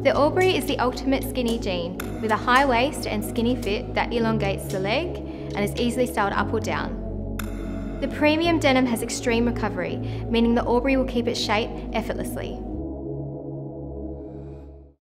The ALBURY is the ultimate skinny jean with a high waist and skinny fit that elongates the leg and is easily styled up or down. The premium denim has extreme recovery, meaning the ALBURY will keep its shape effortlessly.